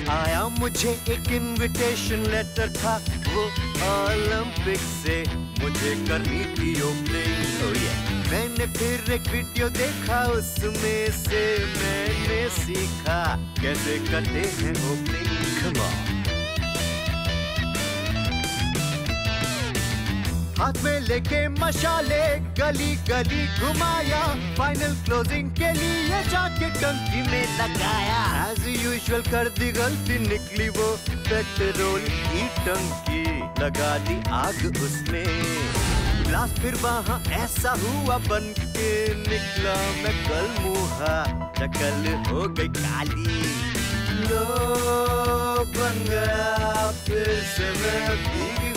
आया मुझे एक इनविटेशन लेटर था, वो ओलंपिक से मुझे करनी थी ओपनिंग। oh yeah। मैंने फिर एक वीडियो देखा, उसमें से मैंने सीखा कैसे करते हैं ओपनिंग। Come on। हाथ में लेके मशाले गली गली घुमाया, फाइनल क्लोजिंग के लिए जाके टंकी में लगाया। एज यूजुअल कर दी गलती, निकली वो पेट्रोल की टंकी, लगा दी आग उसमें। लास्ट फिर वहाँ ऐसा हुआ, बन के निकला मैं कल मुहा, शक्ल हो गई काली। लो बन गया फिर से मैं भीग